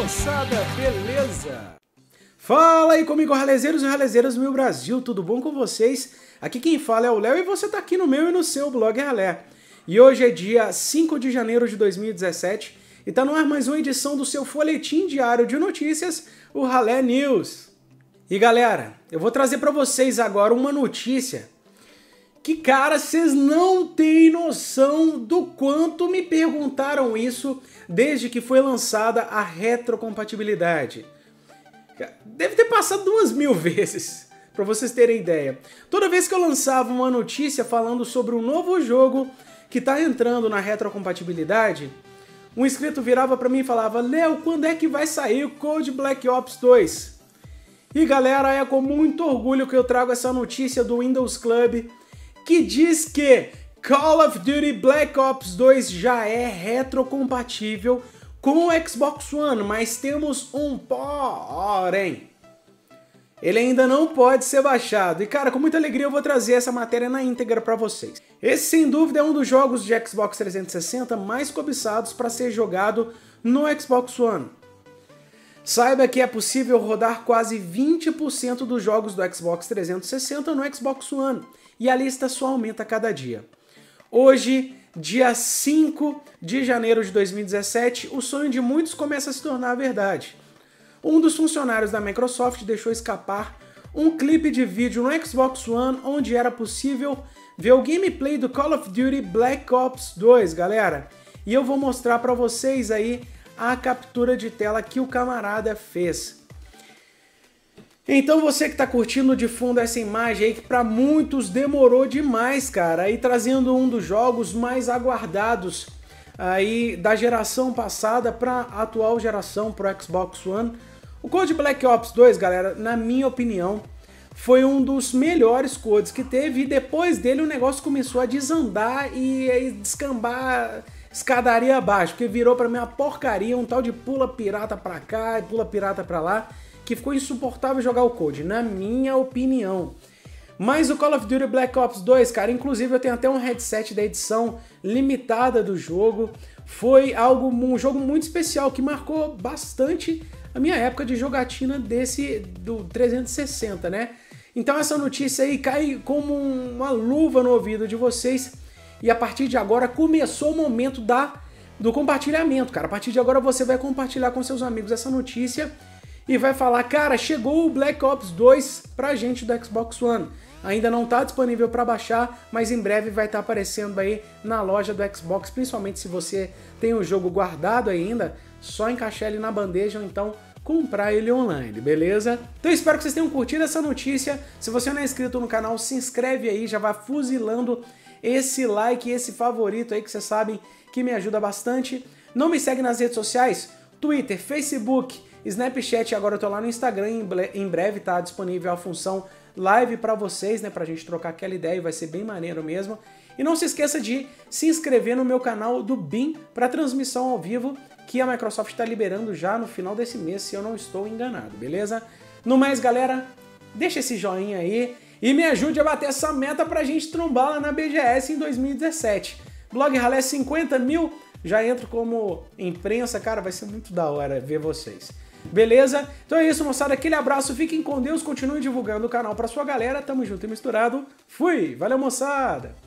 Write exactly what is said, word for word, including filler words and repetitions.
moçada, beleza? Fala aí comigo, ralezeiros e ralezeiras do meu Brasil, tudo bom com vocês? Aqui quem fala é o Léo e você tá aqui no meu e no seu blog Ralé. E hoje é dia cinco de janeiro de dois mil e dezessete e tá no ar mais uma edição do seu folhetim diário de notícias, o Ralé News. E galera, eu vou trazer pra vocês agora uma notícia que, cara, vocês não têm noção do quanto me perguntaram isso desde que foi lançada a retrocompatibilidade. Deve ter passado duas mil vezes, para vocês terem ideia. Toda vez que eu lançava uma notícia falando sobre um novo jogo que tá entrando na retrocompatibilidade, um inscrito virava para mim e falava: Léo, quando é que vai sair o Code Black Ops dois? E galera, é com muito orgulho que eu trago essa notícia do Windows Club, que diz que Call of Duty Black Ops dois já é retrocompatível com o Xbox One, mas temos um porém. Ele ainda não pode ser baixado. E cara, com muita alegria eu vou trazer essa matéria na íntegra para vocês. Esse sem dúvida é um dos jogos de Xbox trezentos e sessenta mais cobiçados para ser jogado no Xbox One. Saiba que é possível rodar quase vinte por cento dos jogos do Xbox trezentos e sessenta no Xbox One, e a lista só aumenta a cada dia. Hoje, dia cinco de janeiro de dois mil e dezessete, o sonho de muitos começa a se tornar verdade. Um dos funcionários da Microsoft deixou escapar um clipe de vídeo no Xbox One onde era possível ver o gameplay do Call of Duty Black Ops dois, galera. E eu vou mostrar para vocês aí a captura de tela que o camarada fez. Então você que tá curtindo de fundo essa imagem aí, que para muitos demorou demais, cara, aí trazendo um dos jogos mais aguardados aí da geração passada para a atual geração pro Xbox One. O Code Black Ops dois, galera, na minha opinião, foi um dos melhores codes que teve, e depois dele o negócio começou a desandar e, e descambar escadaria abaixo, porque virou pra mim uma porcaria, um tal de pula pirata pra cá e pula pirata pra lá, que ficou insuportável jogar o Code, na minha opinião. Mas o Call of Duty Black Ops dois, cara, inclusive eu tenho até um headset da edição limitada do jogo, foi algo, um jogo muito especial, que marcou bastante a minha época de jogatina desse, do trezentos e sessenta, né? Então essa notícia aí cai como uma luva no ouvido de vocês, e a partir de agora começou o momento da, do compartilhamento, cara. A partir de agora você vai compartilhar com seus amigos essa notícia e vai falar: cara, chegou o Black Ops dois pra gente do Xbox One. Ainda não tá disponível para baixar, mas em breve vai estar aparecendo aí na loja do Xbox, principalmente se você tem o jogo guardado ainda, só encaixar ele na bandeja ou então comprar ele online, beleza? Então eu espero que vocês tenham curtido essa notícia. Se você não é inscrito no canal, se inscreve aí, já vai fuzilando esse like, esse favorito aí, que vocês sabem que me ajuda bastante. Não me segue nas redes sociais? Twitter, Facebook, Snapchat, agora eu tô lá no Instagram, em breve tá disponível a função live pra vocês, né, pra gente trocar aquela ideia, e vai ser bem maneiro mesmo. E não se esqueça de se inscrever no meu canal do Bim pra transmissão ao vivo, que a Microsoft está liberando já no final desse mês, se eu não estou enganado, beleza? No mais, galera, deixa esse joinha aí e me ajude a bater essa meta pra gente trombar lá na B G S em dois mil e dezessete. Blog Ralé cinquenta mil, já entro como imprensa, cara, vai ser muito da hora ver vocês. Beleza? Então é isso, moçada, aquele abraço, fiquem com Deus, continuem divulgando o canal pra sua galera, tamo junto e misturado, fui, valeu moçada!